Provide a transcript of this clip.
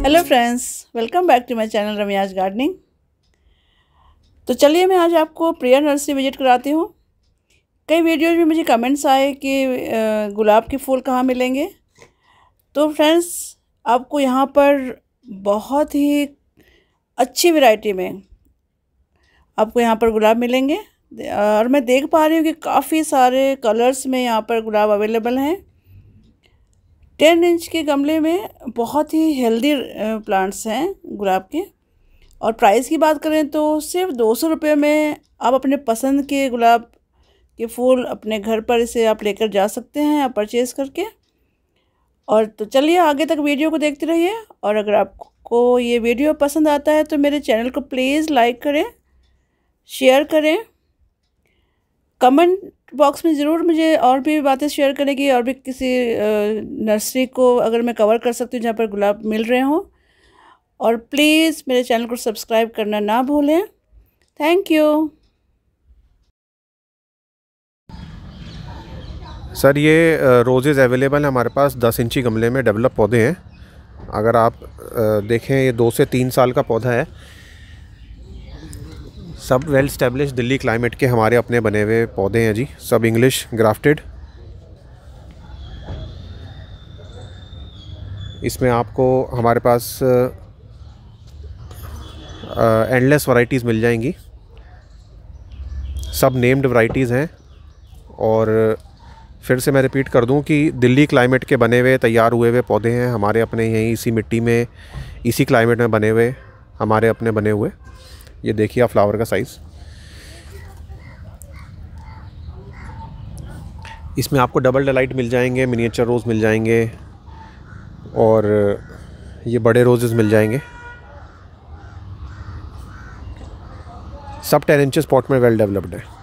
Hello friends, welcome back to my channel Ramya's gardening. तो चलिए मैं आज आपको प्रिया नर्सरी विजिट कराती हूँ। कई वीडियोज़ में मुझे कमेंट्स आए कि गुलाब के फूल कहाँ मिलेंगे। तो फ्रेंड्स, आपको यहाँ पर बहुत ही अच्छी वैरायटी में आपको यहाँ पर गुलाब मिलेंगे। और मैं देख पा रही हूँ कि काफ़ी सारे कलर्स में यहाँ पर गुलाब अवेलेबल हैं। 10 इंच के गमले में बहुत ही हेल्दी प्लांट्स हैं गुलाब के। और प्राइस की बात करें तो सिर्फ 200 रुपये में आप अपने पसंद के गुलाब के फूल अपने घर पर इसे आप लेकर जा सकते हैं आप परचेज़ करके। और तो चलिए आगे तक वीडियो को देखते रहिए। और अगर आपको ये वीडियो पसंद आता है तो मेरे चैनल को प्लीज़ लाइक करें, शेयर करें। कमेंट बॉक्स में ज़रूर मुझे और भी बातें शेयर करें कि और भी किसी नर्सरी को अगर मैं कवर कर सकती हूँ जहाँ पर गुलाब मिल रहे हों। और प्लीज़ मेरे चैनल को सब्सक्राइब करना ना भूलें। Thank you. सर ये रोज़ेज़ अवेलेबल हैं हमारे पास 10 इंची गमले में डेवलप पौधे हैं। अगर आप देखें ये 2 से 3 साल का पौधा है। सब वेल स्टैब्लिश दिल्ली क्लाइमेट के हमारे अपने बने हुए पौधे हैं जी, सब इंग्लिश ग्राफ्टेड। इसमें आपको हमारे पास एंडलेस वैरायटीज़ मिल जाएंगी। सब नेम्ड वैरायटीज़ हैं। और फिर से मैं रिपीट कर दूं कि दिल्ली क्लाइमेट के बने हुए तैयार हुए हुए पौधे हैं हमारे अपने, यहीं इसी मिट्टी में इसी क्लाइमेट में बने हुए हमारे अपने बने हुए। ये देखिए आप फ्लावर का साइज़। इसमें आपको डबल डिलाइट मिल जाएंगे, मिनिएचर रोज़ मिल जाएंगे और ये बड़े रोजेज़ मिल जाएंगे। सब 10 इंचेस पॉट में वेल डेवलप्ड है।